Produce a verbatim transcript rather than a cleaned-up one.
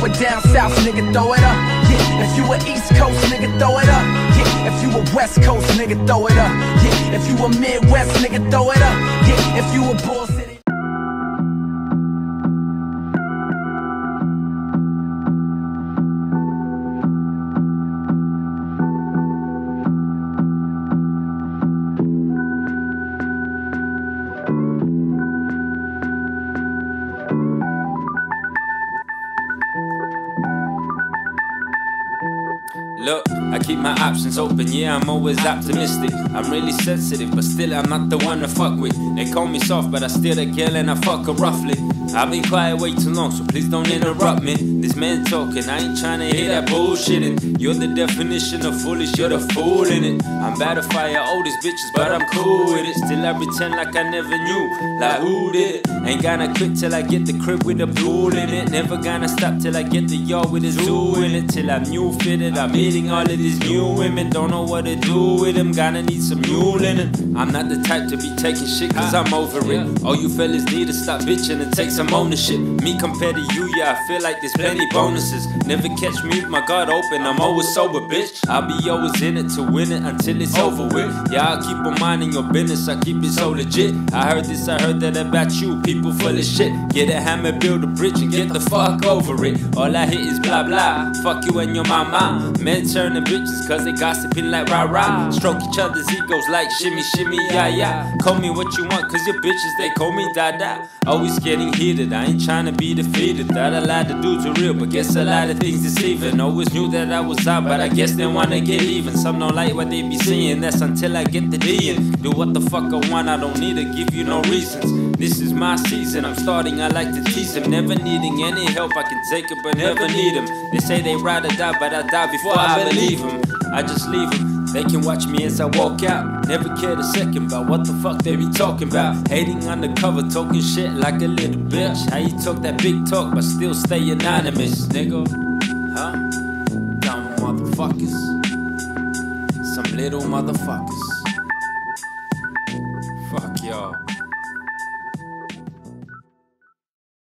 a down south, nigga, throw it up. Yeah, if you a East Coast, nigga, throw it up. Yeah, if you a West Coast, nigga, throw it up. Yeah, if you a Midwest, nigga, throw it up. Yeah, if you a Bull City. Look, I keep my options open, yeah, I'm always optimistic. I'm really sensitive, but still I'm not the one to fuck with. They call me soft, but I steal a girl and I fuck her roughly. I've been quiet way too long, so please don't interrupt me. This man talking, I ain't tryna hear that bullshitting. You're the definition of foolish, you're the fool in it. I'm about to fire all these bitches, but I'm cool with it. Still I pretend like I never knew, like who did it? Ain't gonna quit till I get the crib with a pool in it. Never gonna stop till I get the yard with a zoo in it. Till I'm new fitted, I'm meeting all of these new women. Don't know what to do with them, gonna need some new linen. I'm not the type to be taking shit, cause I'm over it. All you fellas need to stop bitching and take some ownership. Me compared to you, yeah, I feel like there's plenty bonuses. Never catch me with my guard open, I'm always sober, bitch. I'll be always in it to win it until it's over with. Yeah, I'll keep on minding your business, I keep it so legit. I heard this, I heard that about you, people full of shit. Get a hammer, build a bridge and get the fuck over it. All I hear is blah blah, fuck you and your mama. Men turning bitches cause they gossiping like rah rah. Stroke each other's egos like shimmy shimmy yeah yeah. Call me what you want cause your bitches they call me dada. Always getting heated, I ain't trying to be defeated. Thought a lot of dudes are real, but guess a lot of things deceiving. Always knew that I was out, but I guess they wanna get even. Some don't like what they be seeing, that's until I get the D and do what the fuck I want, I don't need to give you no reasons. This is my season, I'm starting, I like to tease them. Never needing any help, I can take it but never need them. They say they ride or die, but I die before I believe them. I just leave them, they can watch me as I walk out. Never cared a second about what the fuck they be talking about. Hating undercover, talking shit like a little bitch. How you talk that big talk but still stay anonymous, nigga? Huh? Dumb motherfuckers. Some little motherfuckers. Fuck y'all.